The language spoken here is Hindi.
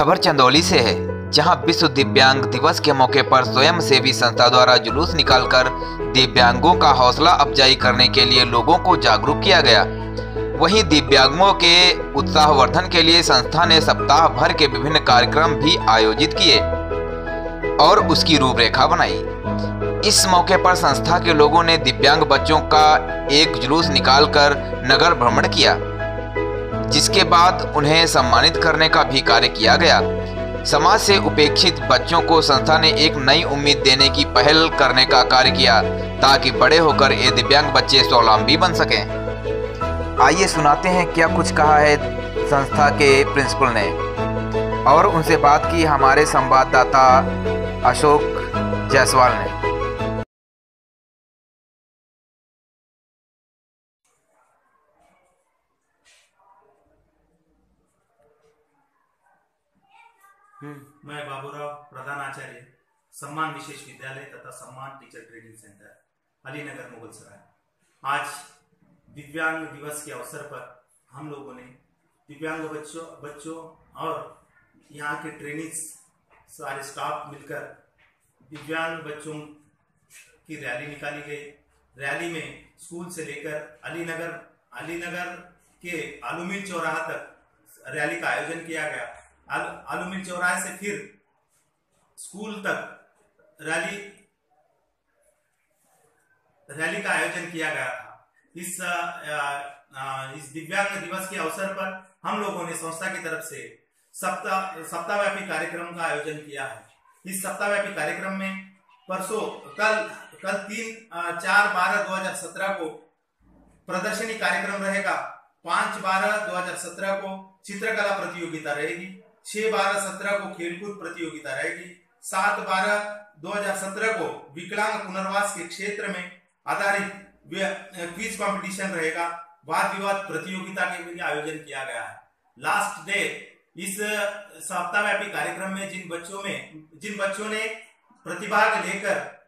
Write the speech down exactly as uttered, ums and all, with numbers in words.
खबर चंदौली से है, जहां विश्व दिव्यांग दिवस के मौके पर स्वयंसेवी संस्था द्वारा जुलूस निकालकर दिव्यांगों का हौसला अफजाई करने के लिए लोगों को जागरूक किया गया। वहीं दिव्यांगों के उत्साहवर्धन के लिए संस्था ने सप्ताह भर के विभिन्न कार्यक्रम भी आयोजित किए और उसकी रूपरेखा बनाई। इस मौके पर संस्था के लोगों ने दिव्यांग बच्चों का एक जुलूस निकालकर नगर भ्रमण किया, जिसके बाद उन्हें सम्मानित करने का भी कार्य किया गया। समाज से उपेक्षित बच्चों को संस्था ने एक नई उम्मीद देने की पहल करने का कार्य किया, ताकि बड़े होकर ये दिव्यांग बच्चे स्वावलंबी बन सकें। आइए सुनाते हैं क्या कुछ कहा है संस्था के प्रिंसिपल ने, और उनसे बात की हमारे संवाददाता अशोक जायसवाल ने। मैं बाबूराव, प्रधान आचार्य, सम्मान विशेष विद्यालय तथा सम्मान teacher training centre, Alinagar, Mughalsarai. आज दिव्यांग दिवस के अवसर पर हम लोगों ने दिव्यांग बच्चों बच्चों और यहाँ के ट्रेनिंग्स सारे स्टाफ मिलकर दिव्यांग बच्चों की रैली निकाली गई। रैली में स्कूल से लेकर अलीनगर अलीनगर के आलूमिल चौराहा तक रैली का आयोजन किया गया। आल, आलूमिल चौराहे से फिर स्कूल तक रैली रैली का आयोजन किया गया था। इस आ, आ, इस दिव्यांग दिवस के अवसर पर हम लोगों ने संस्था की तरफ से सप्ताह सप्ताहव्यापी कार्यक्रम का आयोजन किया है। इस सप्ताहव्यापी कार्यक्रम में परसों कल कल तीन चार बारह दो हजार सत्रह को प्रदर्शनी कार्यक्रम रहेगा। पांच बारह दो हजार सत्रह को चित्रकला प्रतियोगिता रहेगी। छह बारह सत्रह को खेलकूद प्रतियोगिता रहेगी। सात बारह दो हजार सत्रह को विकलांग पुनर्वास के क्षेत्र में आधारित क्विज कंपटीशन रहेगा। वाद विवाद प्रतियोगिता के लिए आयोजन किया गया है। लास्ट डे इस सप्ताहव्यापी कार्यक्रम में जिन बच्चों में जिन बच्चों ने प्रतिभाग लेकर